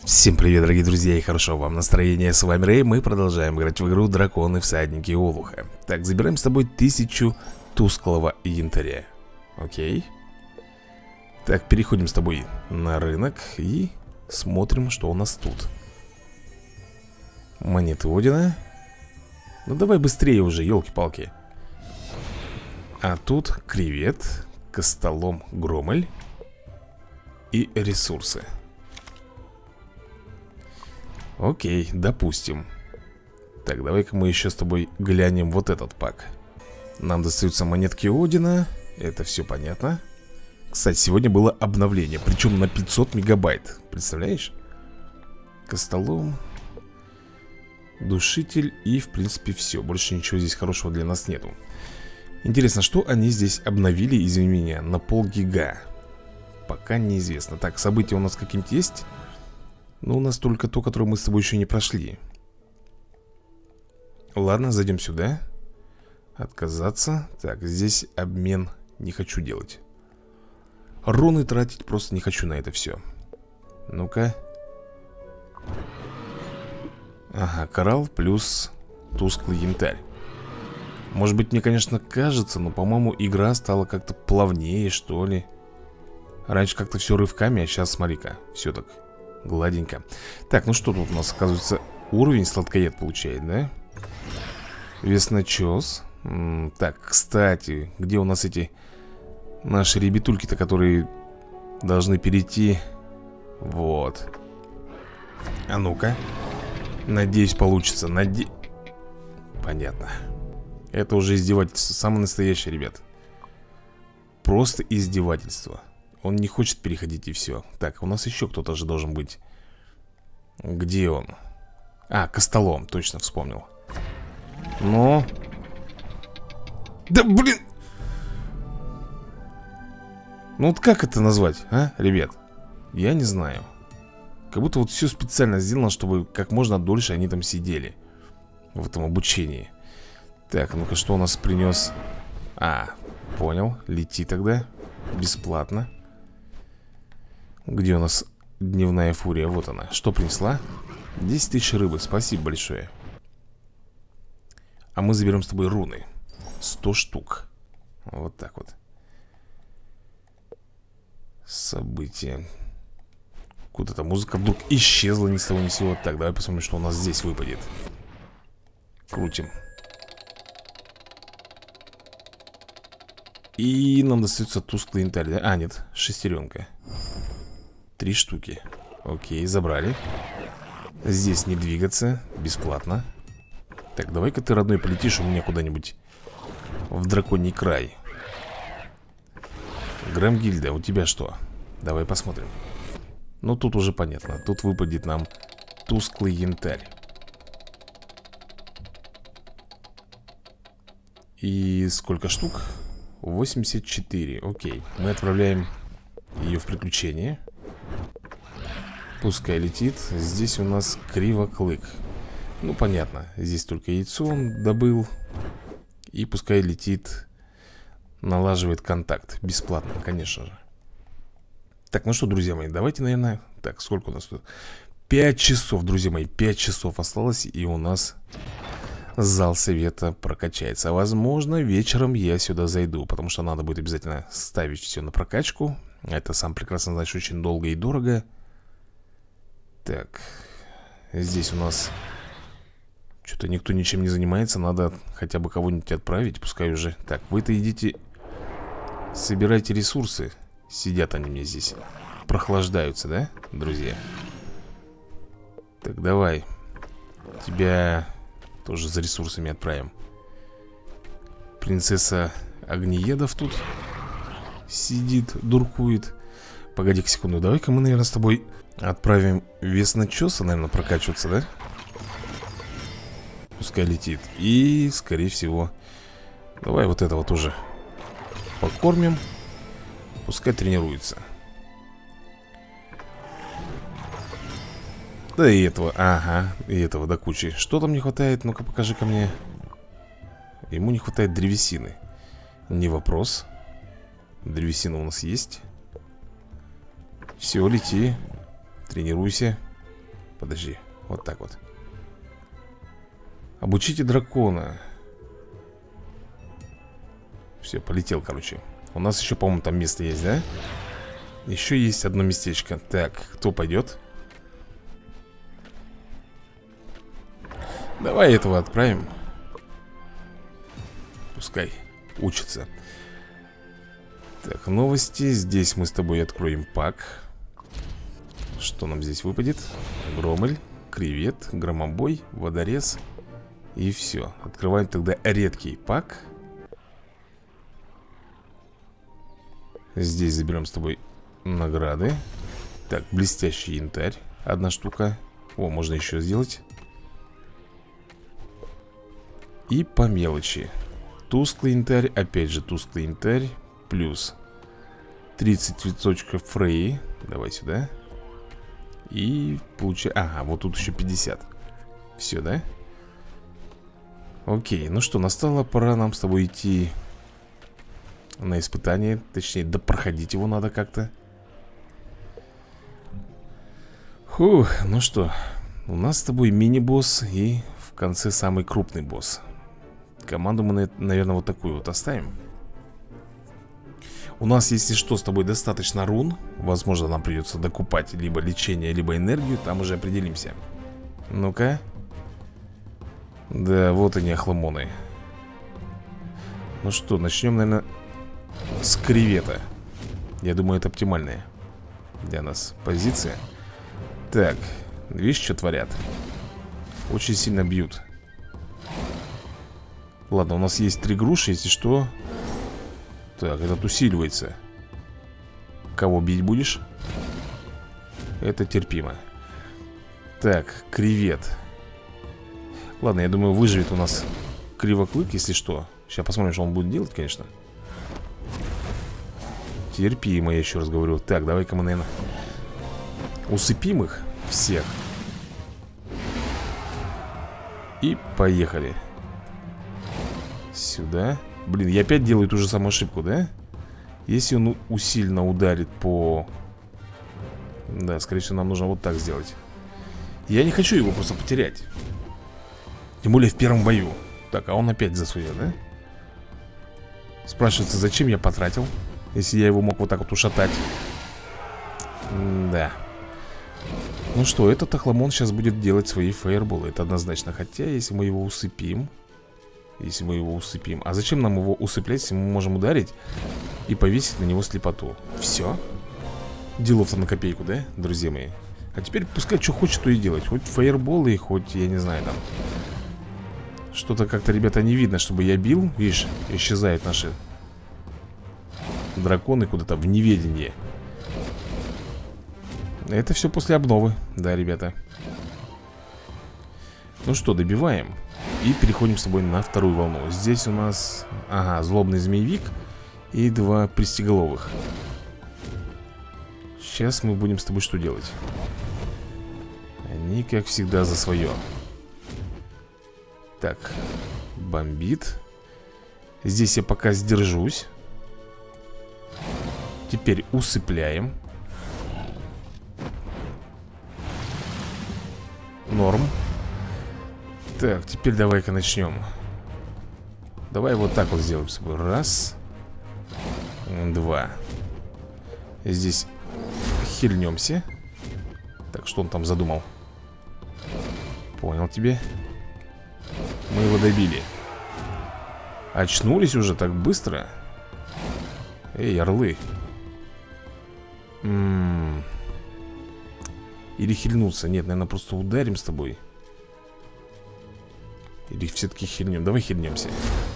Всем привет, дорогие друзья, и хорошо вам настроения. С вами Рэй, мы продолжаем играть в игру Драконы Всадники Олуха. Так, забираем с тобой 1000 тусклого янтаря. Окей. Так, переходим с тобой на рынок и смотрим, что у нас тут. Монеты Одина. Ну давай быстрее уже, елки-палки. А тут кревет, костолом Громель и ресурсы. Окей, допустим. Так, давай-ка мы еще с тобой глянем вот этот пак. Нам достаются монетки Одина. Это все понятно. Кстати, сегодня было обновление, причем на 500 мегабайт. Представляешь? Костолом, душитель и, в принципе, все. Больше ничего здесь хорошего для нас нету. Интересно, что они здесь обновили, извини меня, на полгига? Пока неизвестно. Так, события у нас какие-нибудь есть? Но у нас только то, которое мы с тобой еще не прошли. Ладно, зайдем сюда. Отказаться. Так, здесь обмен не хочу делать. Руны тратить просто не хочу на это все. Ну-ка. Ага, коралл плюс тусклый янтарь. Может быть, мне, конечно, кажется, но, по-моему, игра стала как-то плавнее, что ли. Раньше как-то все рывками, а сейчас, смотри-ка, все так гладенько. Так, ну что тут у нас, оказывается, уровень сладкоед получает, да? Весночес. Так, кстати, где у нас эти наши ребятульки-то, которые должны перейти? Вот. А ну-ка. Надеюсь, получится. Понятно. Это уже издевательство. Самое настоящее, ребят. Просто издевательство. Он не хочет переходить и все. Так, у нас еще кто-то же должен быть. Где он? А, костолом, точно вспомнил. Ну. Да блин. Ну вот как это назвать, а, ребят? Я не знаю. Как будто вот все специально сделано, чтобы как можно дольше они там сидели в этом обучении. Так, ну-ка, что у нас принес? А, понял, лети тогда. Бесплатно. Где у нас дневная фурия? Вот она. Что принесла? 10 тысяч рыбы, спасибо большое. А мы заберем с тобой руны. 100 штук. Вот так вот. События. Куда-то музыка вдруг исчезла ни с того ни с сего. Так, давай посмотрим, что у нас здесь выпадет. Крутим. И нам достается тусклый янтарь, да? А, нет, шестеренка. 3 штуки. Окей, забрали. Здесь не двигаться, бесплатно. Так, давай-ка ты, родной, полетишь у меня куда-нибудь в драконий край. Грамгильда, у тебя что? Давай посмотрим. Ну, тут уже понятно. Тут выпадет нам тусклый янтарь. И сколько штук? 84, окей. Мы отправляем ее в приключение. Пускай летит. Здесь у нас кривоклык. Ну, понятно. Здесь только яйцо он добыл. И пускай летит. Налаживает контакт. Бесплатно, конечно же. Так, ну что, друзья мои, давайте, наверное. Так, сколько у нас тут? 5 часов, друзья мои. 5 часов осталось. И у нас зал совета прокачается. Возможно, вечером я сюда зайду, потому что надо будет обязательно ставить все на прокачку. Это сам прекрасно знаешь, очень долго и дорого. Так, здесь у нас что-то никто ничем не занимается. Надо хотя бы кого-нибудь отправить. Пускай уже. Так, вы-то идите, собирайте ресурсы. Сидят они мне здесь, прохлаждаются, да, друзья? Так, давай. Тебя тоже за ресурсами отправим. Принцесса Огнеедов тут сидит, дуркует. Погоди-ка секунду, давай-ка мы, наверное, с тобой отправим весночеса, наверное, прокачиваться, да? Пускай летит. И, скорее всего, давай вот этого тоже покормим. Пускай тренируется. Да и этого, ага, и этого до кучи. Что там не хватает? Ну-ка покажи-ка мне. Ему не хватает древесины. Не вопрос. Древесина у нас есть. Все, лети. Тренируйся. Подожди, вот так вот. Обучите дракона. Все, полетел, короче. У нас еще, по-моему, там место есть, да? Еще есть одно местечко. Так, кто пойдет? Давай этого отправим. Пускай учится. Так, новости. Здесь мы с тобой откроем пак. Что нам здесь выпадет? Громель, кревет, громобой, водорез. И все. Открываем тогда редкий пак. Здесь заберем с тобой награды. Так, блестящий янтарь. Одна штука. О, можно еще сделать. И по мелочи. Тусклый янтарь, опять же тусклый янтарь. Плюс 30 цветочков Фреи. Давай сюда. И получаем... Ага, вот тут еще 50. Все, да? Окей, ну что, настала пора нам с тобой идти на испытание. Точнее, да проходить его надо как-то. Фух, ну что, у нас с тобой мини-босс и в конце самый крупный босс. Команду мы, наверное, вот такую вот оставим. У нас, если что, с тобой достаточно рун. Возможно, нам придется докупать либо лечение, либо энергию. Там уже определимся. Ну-ка. Да, вот они, охламоны. Ну что, начнем, наверное, с кревета. Я думаю, это оптимальная для нас позиция. Так, видишь, что творят? Очень сильно бьют. Ладно, у нас есть 3 груши, если что. Так, этот усиливается. Кого бить будешь? Это терпимо. Так, кревет. Ладно, я думаю, выживет у нас кривоклык, если что. Сейчас посмотрим, что он будет делать, конечно. Терпимо, я еще раз говорю. Так, давай-ка мы, наверное, усыпим их всех. И поехали. Сюда. Блин, я опять делаю ту же самую ошибку, да? Если он усиленно ударит по... Да, скорее всего, нам нужно вот так сделать. Я не хочу его просто потерять. Тем более в первом бою. Так, а он опять за свое, да? Спрашивается, зачем я потратил, если я его мог вот так вот ушатать. Да. Ну что, этот охламон сейчас будет делать свои фаерболы. Это однозначно. Хотя, если мы его усыпим... Если мы его усыпим. А зачем нам его усыплять, если мы можем ударить и повесить на него слепоту? Все. Делов-то на копейку, да, друзья мои? А теперь пускай что хочет, то и делать. Хоть фаерболы, хоть, я не знаю, там что-то как-то, ребята, не видно, чтобы я бил. Видишь, исчезают наши драконы куда-то в неведении. Это все после обновы, да, ребята. Ну что, добиваем. И переходим с тобой на вторую волну. Здесь у нас, ага, злобный змеевик и 2 пристеголовых. Сейчас мы будем с тобой что делать? Они, как всегда, за свое. Так, бомбит. Здесь я пока сдержусь. Теперь усыпляем. Норм. Так, теперь давай-ка начнем. Давай вот так вот сделаем с собой. Раз. 2. Здесь хильнемся. Так, что он там задумал? Понял тебе. Мы его добили. Очнулись уже так быстро. Эй, орлы. Или хильнуться. Нет, наверное, просто ударим с тобой. Или все-таки хильнем. Давай хильнемся.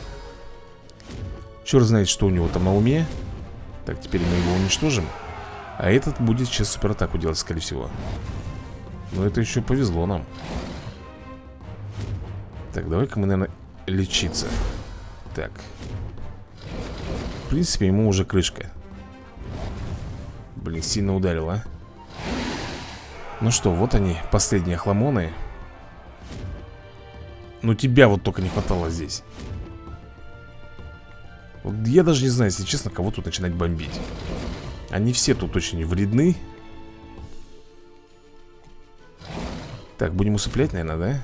Черт знает, что у него там на уме. Так, теперь мы его уничтожим. А этот будет сейчас суператаку делать, скорее всего. Но это еще повезло нам. Так, давай-ка мы, наверное, лечиться. Так. В принципе, ему уже крышка. Блин, сильно ударил, а. Ну что, вот они, последние охламоны. Ну тебя вот только не хватало здесь. Вот я даже не знаю, если честно, кого тут начинать бомбить. Они все тут очень вредны. Так, будем усыплять, наверное, да?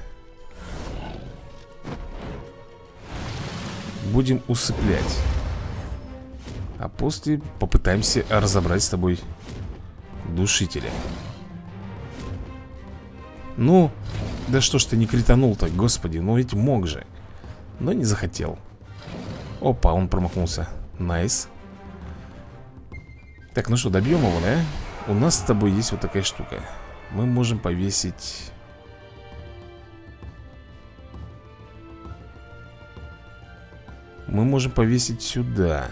Будем усыплять. А после попытаемся разобрать с тобой душителя. Ну, да что ж ты не кританул-то, господи. Ну ведь мог же. Но не захотел. Опа, он промахнулся. Найс. Так, ну что, добьем его, да? У нас с тобой есть вот такая штука. Мы можем повесить... Мы можем повесить сюда.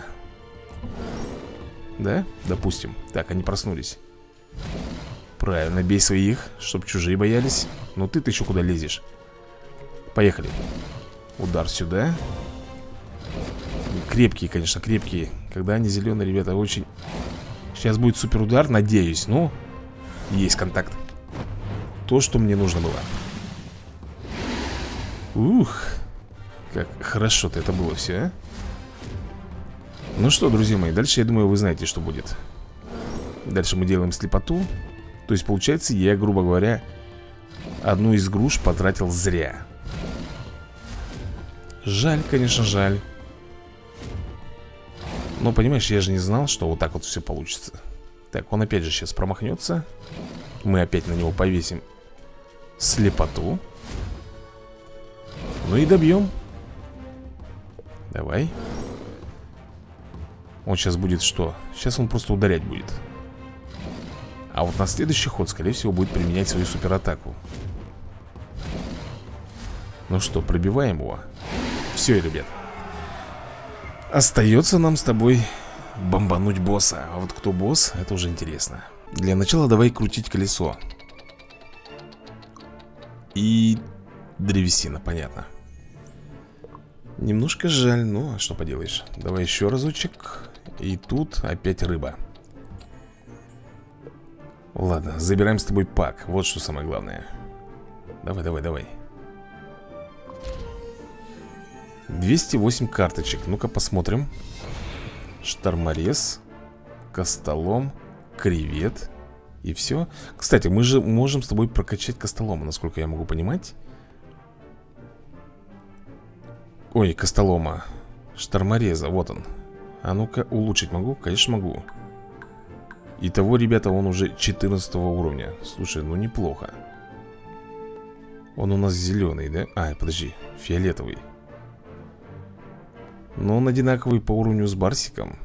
Да? Допустим. Так, они проснулись. Правильно, бей своих, чтоб чужие боялись. Ну ты еще куда лезешь? Поехали. Удар сюда. Крепкие, конечно, крепкие. Когда они зеленые, ребята, очень... Сейчас будет супер удар, надеюсь. Ну, есть контакт. То, что мне нужно было. Ух. Как хорошо-то это было все, а? Ну что, друзья мои, дальше, я думаю, вы знаете, что будет. Дальше мы делаем слепоту. То есть, получается, я, грубо говоря, одну из груш потратил зря. Жаль, конечно, жаль. Но, понимаешь, я же не знал, что вот так вот все получится. Так, он опять же сейчас промахнется. Мы опять на него повесим слепоту. Ну и добьем. Давай. Он сейчас будет что? Сейчас он просто ударять будет. А вот на следующий ход, скорее всего, будет применять свою суператаку. Ну что, пробиваем его. Все, ребят. Остается нам с тобой бомбануть босса. А вот кто босс, это уже интересно. Для начала давай крутить колесо. И древесина, понятно. Немножко жаль, ну а что поделаешь. Давай еще разочек. И тут опять рыба. Ладно, забираем с тобой пак. Вот что самое главное. Давай, давай, давай. 208 карточек. Ну-ка посмотрим. Шторморез, Костолом, Кревет. И все. Кстати, мы же можем с тобой прокачать Костолома, насколько я могу понимать. Ой, Костолома. Штормореза, вот он. А ну-ка, улучшить могу? Конечно могу. Итого, ребята, он уже 14 уровня. Слушай, ну неплохо. Он у нас зеленый, да? А, подожди, фиолетовый. Но он одинаковый по уровню с Барсиком.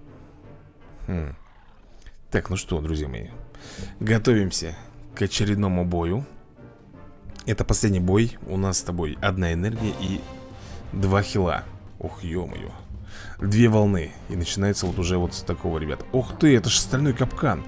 Так, ну что, друзья мои, готовимся к очередному бою. Это последний бой. У нас с тобой 1 энергия и 2 хила. Ох, ё-моё. 2 волны. И начинается вот уже вот с такого, ребят. Ох ты, это же стальной капкан.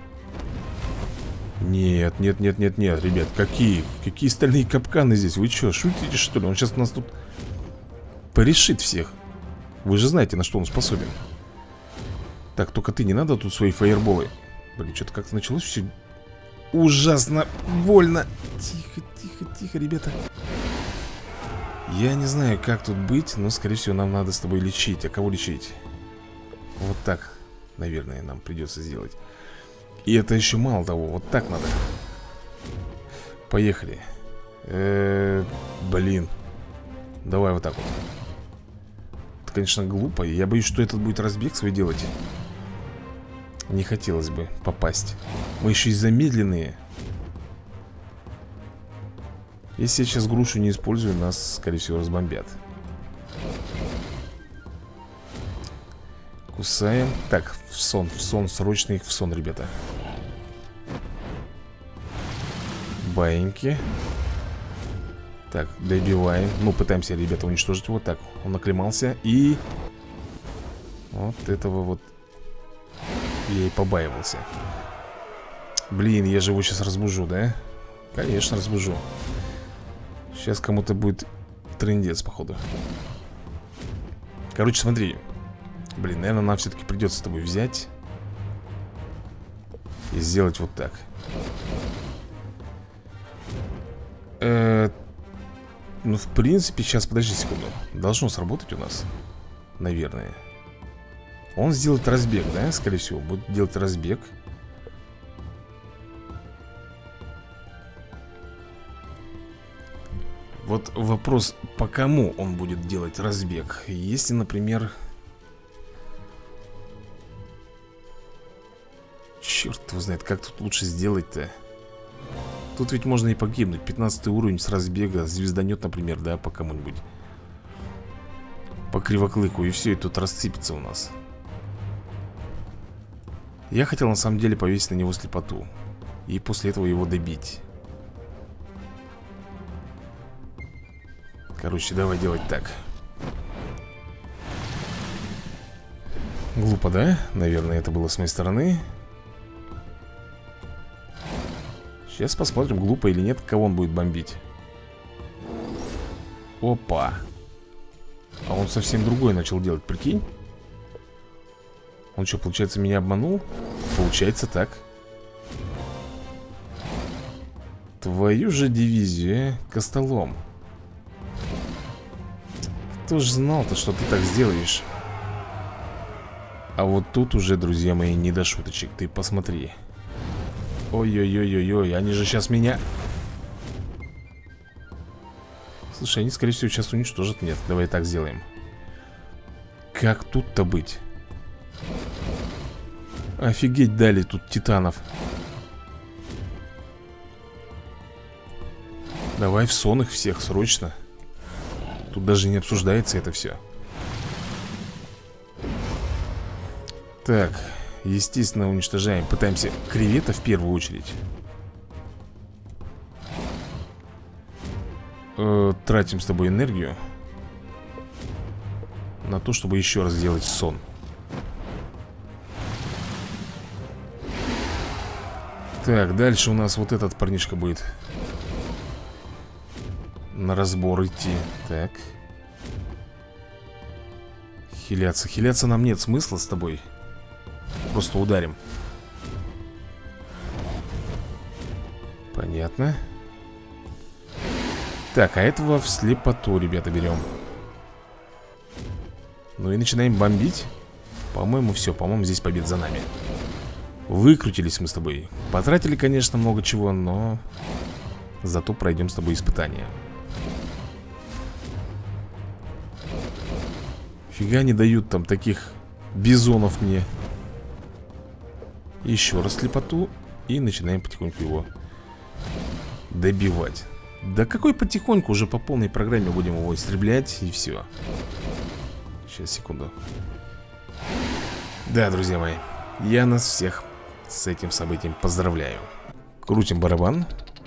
Нет, нет, нет, нет, нет, ребят. Какие стальные капканы здесь? Вы что, шутите, что ли? Он сейчас нас тут порешит всех. Вы же знаете, на что он способен. Так, только ты, не надо тут свои фаерболы. Блин, что-то как-то началось все ужасно больно. Тихо, тихо, тихо, ребята. Я не знаю, как тут быть, но, скорее всего, нам надо с тобой лечить. А кого лечить? Вот так, наверное, нам придется сделать. И это еще мало того, вот так надо. Поехали. Блин. Давай вот так вот. Это, конечно, глупо. Я боюсь, что этот будет разбег свой делать. Не хотелось бы попасть. Мы еще и замедленные. Если я сейчас грушу не использую, нас, скорее всего, разбомбят. Кусаем. Так, в сон, срочно их в сон, ребята. Баиньки. Так, добиваем. Ну, пытаемся, ребята, уничтожить его. Так, он оклемался. И вот этого вот я и побаивался. Блин, я же его сейчас разбужу, да? Конечно, разбужу. Сейчас кому-то будет трындец, походу. Короче, смотри. Блин, наверное, нам все-таки придется с тобой взять и сделать вот так. Ну, в принципе, сейчас, подожди секунду. Должно сработать у нас, наверное. Он сделает разбег, да, скорее всего. Будет делать разбег. Вот вопрос, по кому он будет делать разбег. Если, например... Черт его знает, как тут лучше сделать-то. Тут ведь можно и погибнуть. 15 уровень с разбега. Звезданет, например, да, по кому-нибудь. По кривоклыку. И все, и тут рассыпется у нас. Я хотел на самом деле повесить на него слепоту. И после этого его добить. Короче, давай делать так. Глупо, да? Наверное, это было с моей стороны. Сейчас посмотрим, глупо или нет, кого он будет бомбить. Опа. А он совсем другое начал делать, прикинь. Он что, получается, меня обманул? Получается так. Твою же дивизию, Костолом. Кто ж знал-то, что ты так сделаешь? А вот тут уже, друзья мои, не до шуточек. Ты посмотри. Ой-ой-ой-ой-ой, они же сейчас меня... Слушай, они, скорее всего, сейчас уничтожат. Нет, давай так сделаем. Как тут-то быть? Офигеть дали тут титанов. Давай в сон их всех срочно. Тут даже не обсуждается это все. Так, естественно, уничтожаем. Пытаемся кревета в первую очередь. Тратим с тобой энергию на то, чтобы еще раз сделать сон. Так, дальше у нас вот этот парнишка будет на разбор идти. Так. Хиляться. Хиляться нам нет смысла с тобой. Просто ударим. Понятно. Так, а этого в слепоту, ребята, берем. Ну и начинаем бомбить. По-моему, все. По-моему, здесь победа за нами. Выкрутились мы с тобой. Потратили, конечно, много чего, но зато пройдем с тобой испытания. Фига не дают там таких бизонов мне. Еще раз слепоту. И начинаем потихоньку его добивать. Да какой потихоньку, уже по полной программе будем его истреблять. И все. Сейчас, секунду. Да, друзья мои, я нас всех с этим событием поздравляю. Крутим барабан.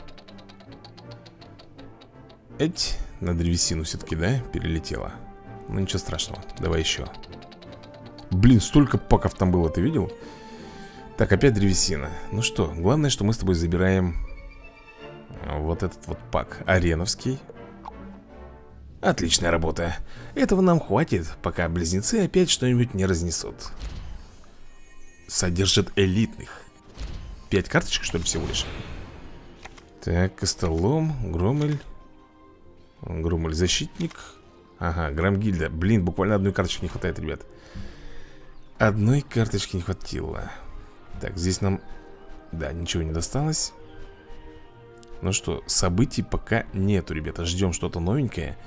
Эть, на древесину все-таки, да, перелетела. Ну ничего страшного, давай еще. Блин, столько паков там было, ты видел? Так, опять древесина. Ну что, главное, что мы с тобой забираем вот этот вот пак ареновский. Отличная работа. Этого нам хватит, пока близнецы опять что-нибудь не разнесут. Содержит элитных. 5 карточек, что ли, всего лишь? Так, Костолом, Громель. Громель защитник. Ага, Громгильда. Блин, буквально одной карточки не хватает, ребят. Одной карточки не хватило. Так, здесь нам... Да, ничего не досталось. Ну что, событий пока нету, ребята. Ждем что-то новенькое.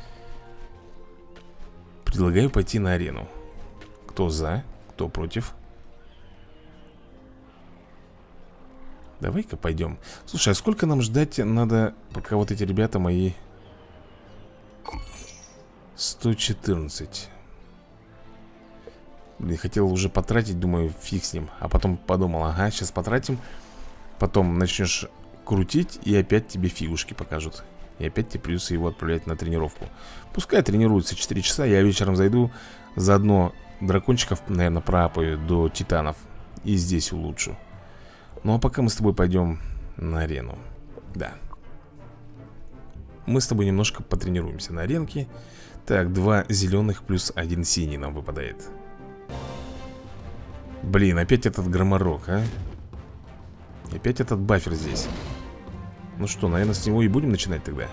Предлагаю пойти на арену. Кто за, кто против? Давай-ка пойдем. Слушай, а сколько нам ждать надо, пока вот эти ребята мои... 114. Блин, хотел уже потратить, думаю, фиг с ним. А потом подумал, ага, сейчас потратим. Потом начнешь крутить, и опять тебе фигушки покажут. И опять тебе придется его отправлять на тренировку. Пускай тренируется 4 часа. Я вечером зайду, заодно дракончиков, наверное, проапаю до титанов. И здесь улучшу. Ну а пока мы с тобой пойдем на арену. Да. Мы с тобой немножко потренируемся на аренке. Так, 2 зеленых плюс 1 синий нам выпадает. Блин, опять этот громорок, а? Опять этот бафер здесь. Ну что, наверное, с него и будем начинать тогда.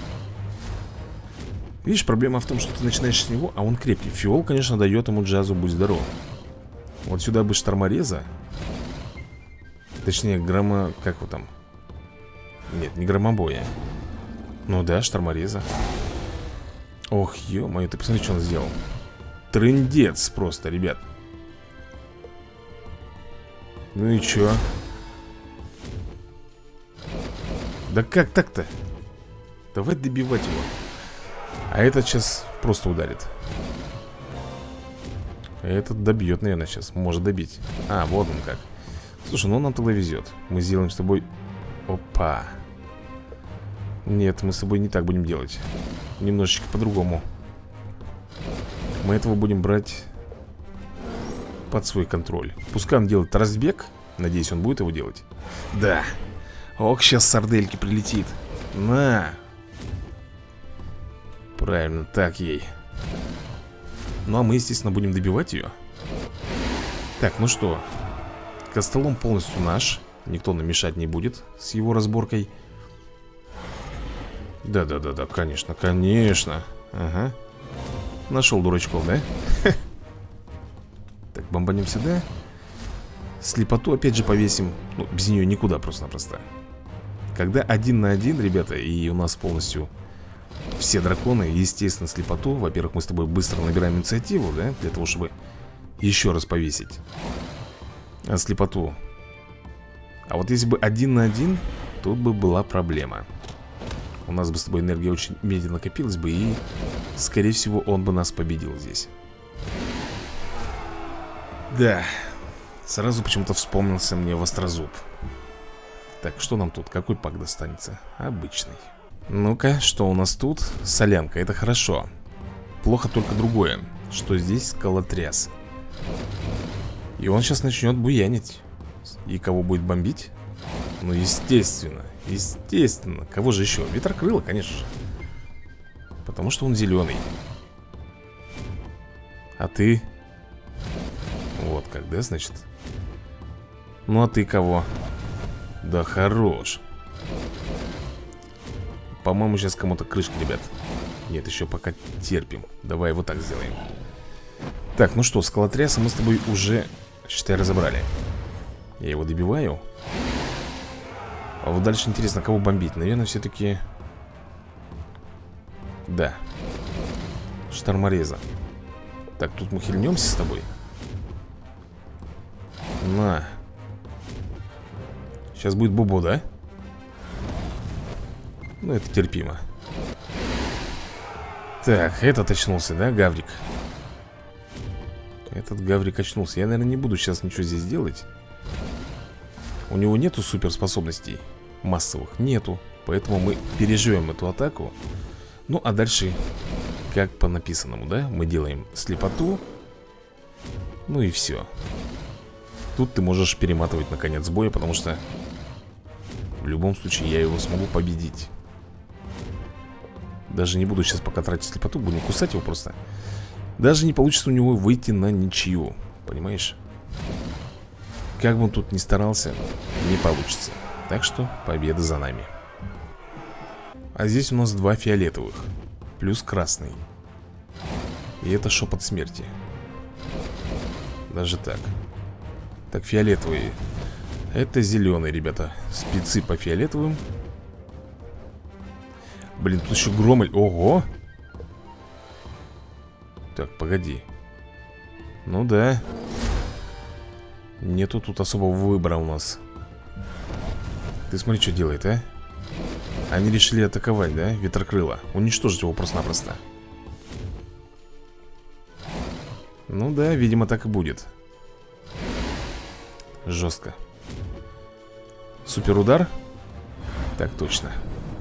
Видишь, проблема в том, что ты начинаешь с него, а он крепкий. Фиол, конечно, дает ему джазу, будь здоров. Вот сюда бы штормореза. Точнее, как его там? Нет, не громобоя. Ну да, штормореза. Ох, ё-моё, ты посмотри, что он сделал. Трындец просто, ребят. Ну и чё? Да как так-то? Давай добивать его. А этот сейчас просто ударит. Этот добьет, наверное, сейчас. Может добить. А, вот он как. Слушай, ну нам тогда везет. Мы сделаем с тобой... Опа. Нет, мы с тобой не так будем делать. Немножечко по-другому. Мы этого будем брать под свой контроль. Пускай он делает разбег. Надеюсь, он будет его делать. Да. Ох, сейчас сардельки прилетит. На. Правильно, так ей. Ну а мы, естественно, будем добивать ее. Так, ну что, Костолом полностью наш. Никто нам мешать не будет с его разборкой. Да-да-да-да, конечно, конечно. Ага. Нашел дурачков, да? Так, бомбанем сюда. Слепоту опять же повесим. Ну, без нее никуда просто-напросто. Когда 1 на 1, ребята, и у нас полностью все драконы, естественно, слепоту. Во-первых, мы с тобой быстро набираем инициативу, да? Для того, чтобы еще раз повесить. А слепоту. А вот если бы 1 на 1, тут бы была проблема. У нас бы с тобой энергия очень медленно копилась бы, и, скорее всего, он бы нас победил здесь. Да. Сразу почему-то вспомнился мне Вострозуб. Так, что нам тут? Какой пак достанется? Обычный. Ну-ка, что у нас тут? Солянка, это хорошо. Плохо только другое, что здесь скалотряс. И он сейчас начнет буянить. И кого будет бомбить? Ну, естественно. Естественно. Кого же еще? Ветрокрыло, конечно же. Потому что он зеленый. А ты? Вот как, да, значит? Ну, а ты кого? Да хорош. По-моему, сейчас кому-то крышка, ребят. Нет, еще пока терпим. Давай вот так сделаем. Так, ну что, скалотряса мы с тобой уже, считай, разобрали. Я его добиваю. А вот дальше интересно, кого бомбить? Наверное, все-таки... Да. Штормореза. Так, тут мы хильнемся с тобой. На. Сейчас будет Бобо, да? Ну, это терпимо. Так, этот очнулся, да, Гаврик? Этот Гаврик очнулся. Я, наверное, не буду сейчас ничего здесь делать. У него нету суперспособностей массовых? Нету. Поэтому мы переживем эту атаку. Ну, а дальше, как по написанному, да? Мы делаем слепоту. Ну и все. Тут ты можешь перематывать на конец боя, потому что в любом случае я его смогу победить. Даже не буду сейчас пока тратить слепоту. Будем кусать его просто. Даже не получится у него выйти на ничью. Понимаешь? Как бы он тут ни старался, не получится. Так что победа за нами. А здесь у нас 2 фиолетовых. Плюс красный. И это шепот смерти. Даже так. Так, фиолетовые. Это зеленые, ребята. Спецы по фиолетовым. Блин, тут еще Громоль. Ого! Так, погоди. Ну да. Нету тут особого выбора у нас. Ты смотри, что делает, а? Они решили атаковать, да? Ветрокрыло. Уничтожить его просто-напросто. Ну да, видимо, так и будет. Жестко. Суперудар? Так точно.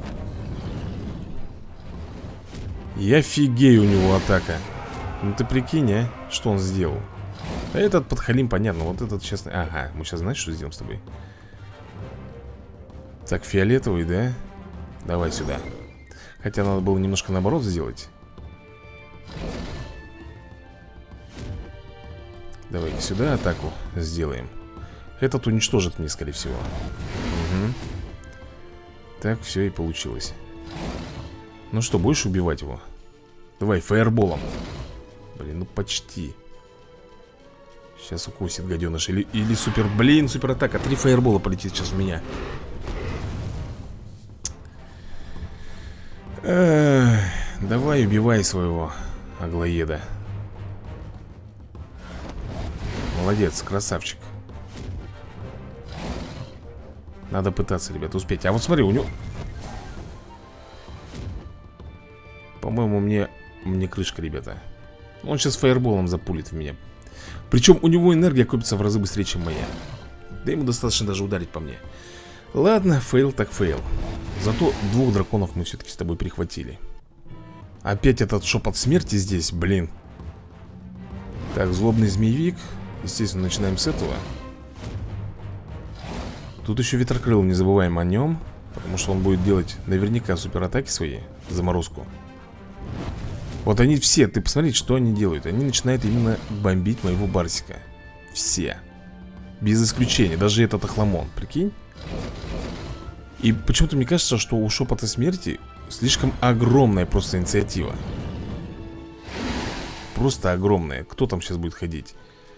Я фигею, у него атака. Ну ты прикинь, а? Что он сделал? А этот подхалим, понятно. Вот этот, честно. Ага, мы сейчас знаешь, что сделаем с тобой? Так, фиолетовый, да? Давай сюда. Хотя надо было немножко наоборот сделать. Давай-ка сюда атаку сделаем. Этот уничтожит мне, скорее всего. Угу. Так, все и получилось. Ну что, будешь убивать его? Давай, фаерболом. Блин, ну почти. Сейчас укусит гаденыш. Или супер... Блин, супер атака. 3 фаербола полетит сейчас в меня. Давай убивай своего Аглоеда. Молодец, красавчик. Надо пытаться, ребята, успеть. А вот смотри, у него... По-моему, мне крышка, ребята. Он сейчас фаерболом запулит в меня. Причем у него энергия копится в разы быстрее, чем моя. Да ему достаточно даже ударить по мне. Ладно, фейл так фейл. Зато 2 драконов мы все-таки с тобой прихватили. Опять этот шепот смерти здесь, блин. Так, злобный змеевик. Естественно, начинаем с этого. Тут еще ветрокрыл, не забываем о нем. Потому что он будет делать наверняка суператаки свои. Заморозку. Вот они все, ты посмотри, что они делают. Они начинают именно бомбить моего Барсика. Все. Без исключения, даже этот охламон, прикинь. И почему-то мне кажется, что у шепота смерти слишком огромная просто инициатива. Просто огромная. Кто там сейчас будет ходить?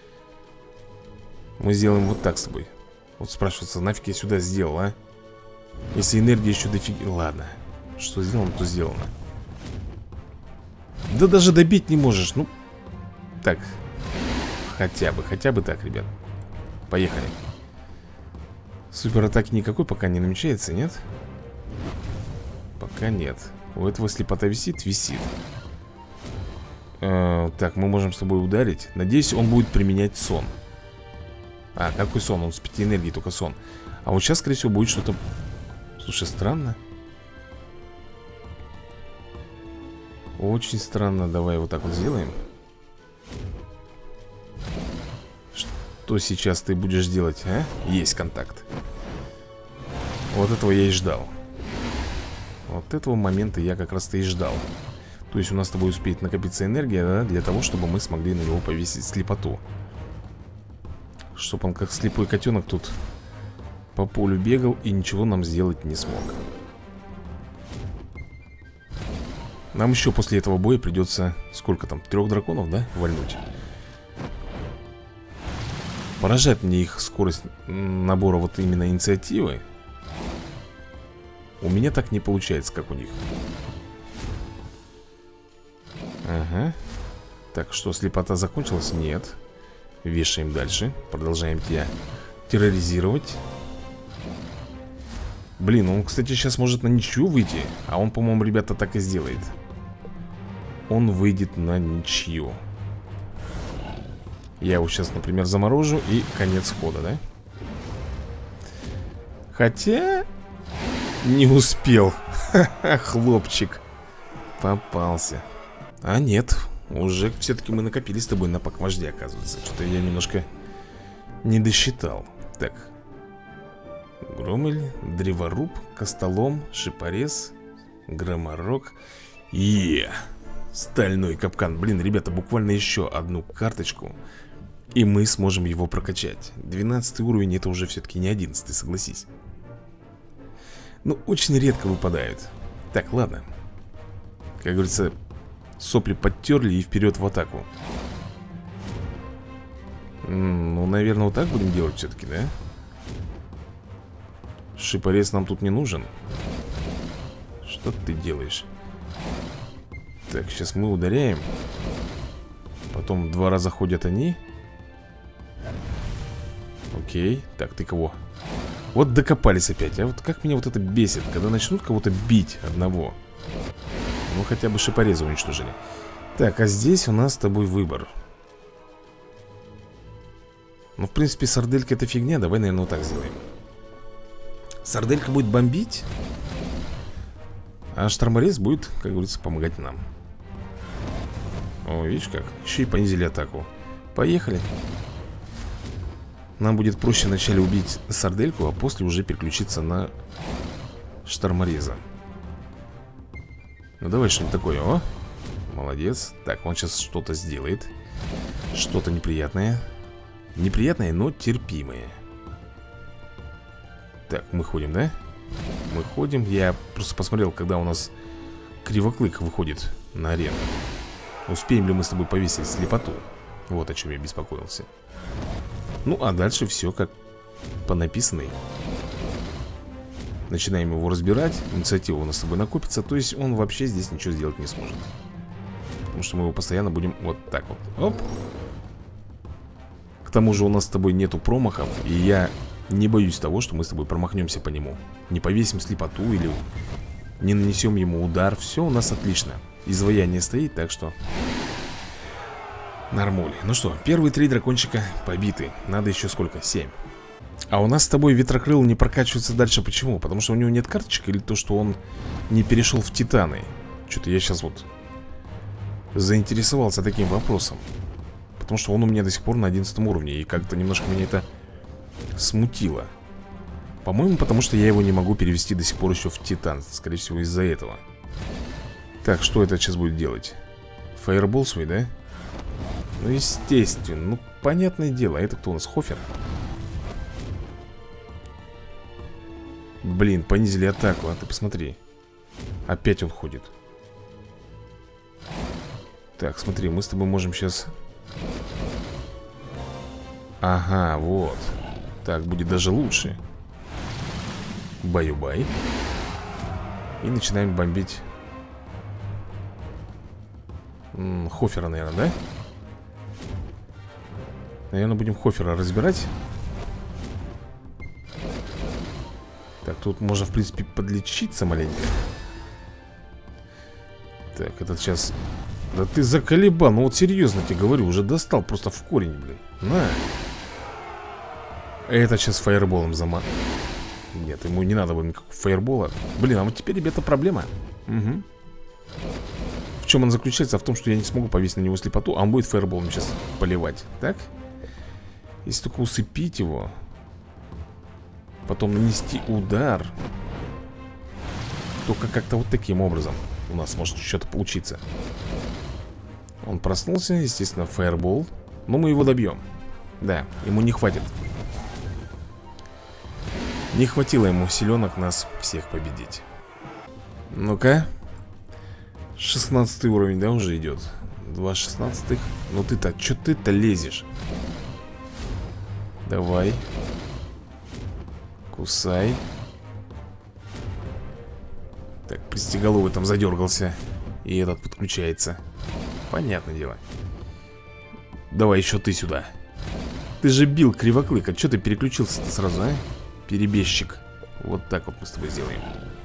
Мы сделаем вот так с тобой. Вот спрашивается, нафиг я сюда сделал, а? Если энергия еще дофига... Ладно. Что сделано, то сделано. Да даже добить не можешь, ну. Так. Хотя бы так, ребят. Поехали. Суператаки никакой пока не намечается, нет? Пока нет. У этого слепота висит? Висит. Так, мы можем с тобой ударить. Надеюсь, он будет применять сон. А, какой сон? Он с 5 энергий, только сон. А вот сейчас, скорее всего, будет что-то... Слушай, странно. Очень странно. Давай вот так вот сделаем. Что сейчас ты будешь делать, а? Есть контакт. Вот этого я и ждал. Вот этого момента я как раз-то и ждал. То есть у нас с тобой успеет накопиться энергия, да, для того, чтобы мы смогли на него повесить слепоту. Чтоб он как слепой котенок тут по полю бегал и ничего нам сделать не смог. Нам еще после этого боя придется... Сколько там? 3 драконов, да? Вальнуть. Поражает мне их скорость набора вот именно инициативы. У меня так не получается, как у них. Ага. Так, что, слепота закончилась? Нет. Вешаем дальше. Продолжаем тебя терроризировать. Блин, он, кстати, сейчас может на ничью выйти. А он, по-моему, ребята, так и сделает. Он выйдет на ничью. Я его сейчас, например, заморожу. И конец хода, да? Хотя... Не успел. Ха-ха, хлопчик. Попался. А нет, уже все-таки мы накопили с тобой на пак вождя, оказывается. Что-то я немножко не досчитал. Так. Громель, древоруб, костолом, шипорез, громорок. Стальной капкан. Блин, ребята, буквально еще одну карточку, и мы сможем его прокачать. 12 уровень, это уже все-таки не 11, согласись. Ну, очень редко выпадают. Так, ладно. Как говорится, сопли подтерли и вперед в атаку. Ну, наверное, вот так будем делать все-таки, да? Шипорез нам тут не нужен. Что ты делаешь? Так, сейчас мы ударяем. Потом 2 раза ходят они. Окей, так, ты кого? Вот докопались опять, а вот как меня вот это бесит, когда начнут кого-то бить одного. Ну, хотя бы шипореза уничтожили. Так, а здесь у нас с тобой выбор. Ну, в принципе, сарделька это фигня. Давай, наверное, вот так сделаем. Сарделька будет бомбить, а шторморез будет, как говорится, помогать нам. О, видишь как? Еще и понизили атаку. Поехали. Нам будет проще вначале убить сардельку, а после уже переключиться на штормореза. Ну давай что-нибудь такое. О, молодец. Так, он сейчас что-то сделает. Что-то неприятное. Неприятное, но терпимое. Так, мы ходим, да? Мы ходим. Я просто посмотрел, когда у нас Кривоклык выходит на арену. Успеем ли мы с тобой повесить слепоту? Вот о чем я беспокоился. Ну, а дальше все как по написанной. Начинаем его разбирать. Инициатива у нас с тобой накопится. То есть он вообще здесь ничего сделать не сможет. Потому что мы его постоянно будем вот так вот. Оп. К тому же у нас с тобой нету промахов. И я не боюсь того, что мы с тобой промахнемся по нему. Не повесим слепоту или не нанесем ему удар. Все у нас отлично. Изваяние стоит, так что нормуль. Ну что, первые 3 дракончика побиты. Надо еще сколько? 7. А у нас с тобой ветрокрыл не прокачивается дальше. Почему? Потому что у него нет карточек или то, что он не перешел в титаны? Что-то я сейчас вот заинтересовался таким вопросом. Потому что он у меня до сих пор на 11 уровне. И как-то немножко меня это смутило. По-моему, потому что я его не могу перевести до сих пор еще в титан. Скорее всего, из-за этого. Так, что это сейчас будет делать? Фаербол свой, да? Ну, естественно. Ну, понятное дело. А это кто у нас? Хофер? Блин, понизили атаку. А ты посмотри. Опять он ходит. Так, смотри, мы с тобой можем сейчас... Ага, вот. Так, будет даже лучше. Баю-бай. И начинаем бомбить Хофера, наверное, да? Наверное, будем Хофера разбирать. Так, тут можно, в принципе, подлечиться маленько. Так, этот сейчас... Да ты заколебал, ну вот серьезно тебе говорю, уже достал просто в корень, блин. На. Это сейчас фаерболом заман. Нет, ему не надо было никакого фаербола. Блин, а вот теперь, ребята, проблема. Угу. В чем она заключается? В том, что я не смогу повесить на него слепоту, а он будет фаерболом сейчас поливать. Так? Если только усыпить его, потом нанести удар, только как-то вот таким образом у нас может что-то получиться. Он проснулся, естественно, фаербол. Но мы его добьем. Да, ему не хватит. Не хватило ему силенок нас всех победить. Ну-ка. 16 уровень, да, уже идет. 2 16-х. Ну ты-то, что ты-то лезешь? Давай. Кусай. Так, пристеголовый там задергался. И этот подключается. Понятное дело. Давай еще ты сюда. Ты же бил кривоклык. А что ты переключился-то сразу, а? Перебежчик. Вот так вот мы с тобой сделаем.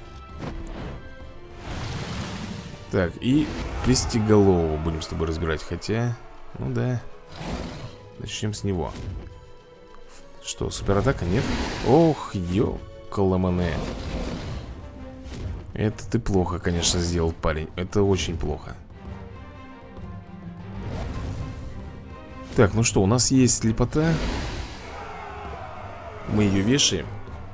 Так, и пристеголового будем с тобой разбирать. Хотя, ну да. Начнем с него. Что, суператака? Нет? Ох, ёкаламане. Это ты плохо, конечно, сделал, парень. Это очень плохо. Так, ну что, у нас есть слепота. Мы ее вешаем.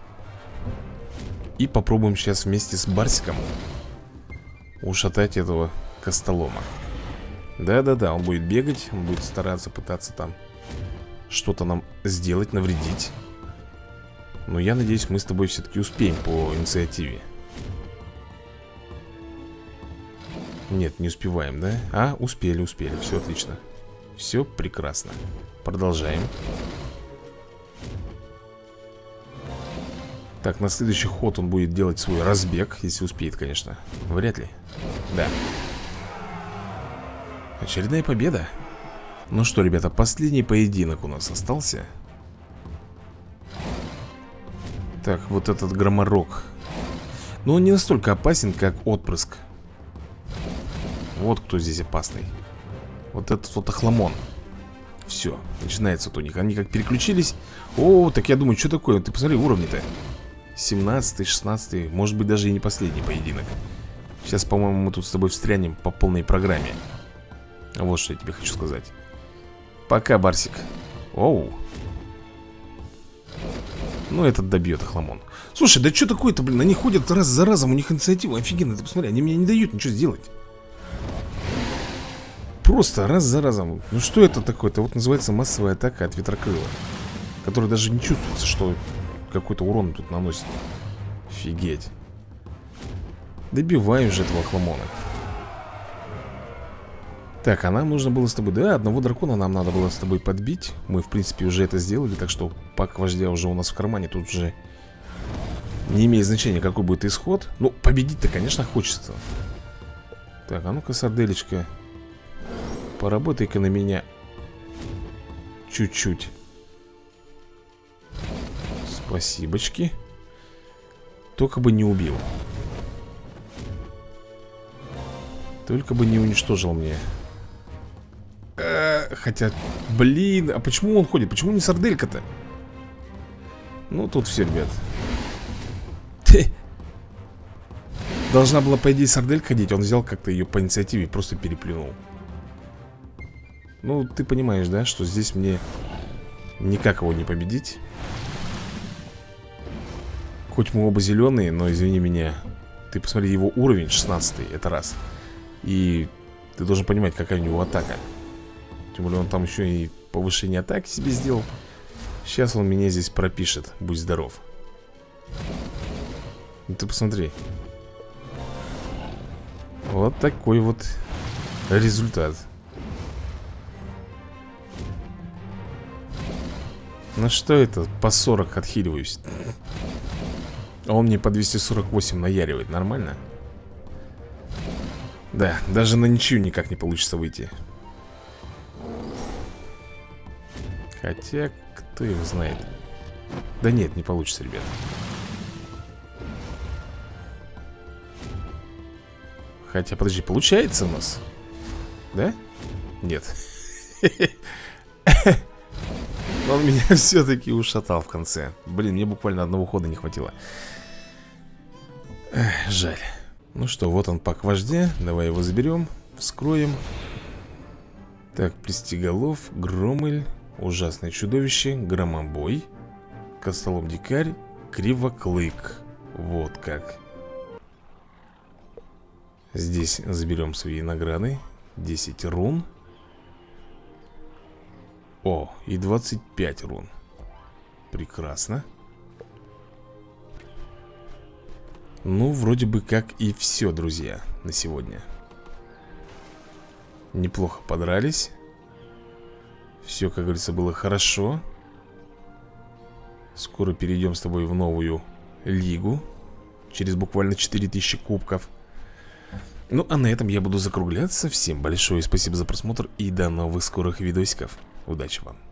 И попробуем сейчас вместе с Барсиком ушатать этого костолома. Да-да-да, он будет бегать. Он будет стараться, пытаться там что-то нам сделать, навредить. Но я надеюсь, мы с тобой все-таки успеем по инициативе. Нет, не успеваем, да? А, успели, успели, все отлично. Все прекрасно. Продолжаем. Так, на следующий ход он будет делать свой разбег. Если успеет, конечно. Вряд ли. Да. Очередная победа. Ну что, ребята, последний поединок у нас остался. Так, вот этот громорок. Но он не настолько опасен, как отпрыск. Вот кто здесь опасный. Вот этот вот охламон. Все, начинается вот у них. Они как переключились. О, так я думаю, что такое? Ты посмотри, уровни-то 17-й, 16-й. Может быть, даже и не последний поединок. Сейчас, по-моему, мы тут с тобой встрянем по полной программе. Вот что я тебе хочу сказать. Пока, Барсик. Оу. Ну, этот добьет охламон. Слушай, да что такое-то, блин? Они ходят раз за разом, у них инициатива офигенно. Ты посмотри, они мне не дают ничего сделать. Просто раз за разом. Ну что это такое? Это вот называется массовая атака от ветрокрыла, который даже не чувствуется, что какой-то урон тут наносит. Офигеть. Добиваем же этого охламона. Так, а нам нужно было с тобой... Да, одного дракона нам надо было с тобой подбить. Мы, в принципе, уже это сделали. Так что пак вождя уже у нас в кармане. Тут уже Не имеет значения, какой будет исход. Ну, победить-то, конечно, хочется. Так, а ну-ка, сарделечка, поработай-ка на меня чуть-чуть. Спасибочки. Только бы не убил. Только бы не уничтожил мне. Хотя, блин, а почему он ходит? Почему не сарделька-то? Ну, тут все, ребят. Должна была, по идее, сарделька ходить. Он взял как-то ее по инициативе и просто переплюнул. Ну, ты понимаешь, да, что здесь мне никак его не победить. Хоть мы оба зеленые, но извини меня. Ты посмотри, его уровень 16, это раз. И ты должен понимать, какая у него атака. Тем более он там еще и повышение атаки себе сделал. Сейчас он меня здесь пропишет. Будь здоров. Ну ты посмотри. Вот такой вот результат. Ну что это? По 40 отхиливаюсь. А он мне по 248 наяривает. Нормально? Да, даже на ничью никак не получится выйти. Хотя, кто его знает. Да нет, не получится, ребят. Хотя, подожди, получается у нас? Да? Нет. Он меня все-таки ушатал в конце. Блин, мне буквально одного хода не хватило. Жаль. Ну что, вот он пак вождя. Давай его заберем, вскроем. Так, Плестиголов, Громыль, Ужасное чудовище, Громобой, Костолом дикарь, Кривоклык. Вот как. Здесь заберем свои награды. 10 рун. О, и 25 рун. Прекрасно. Ну, вроде бы как и все, друзья, на сегодня. Неплохо подрались. Все, как говорится, было хорошо. Скоро перейдем с тобой в новую лигу. Через буквально 4000 кубков. Ну, а на этом я буду закругляться. Всем большое спасибо за просмотр и до новых скорых видосиков. Удачи вам!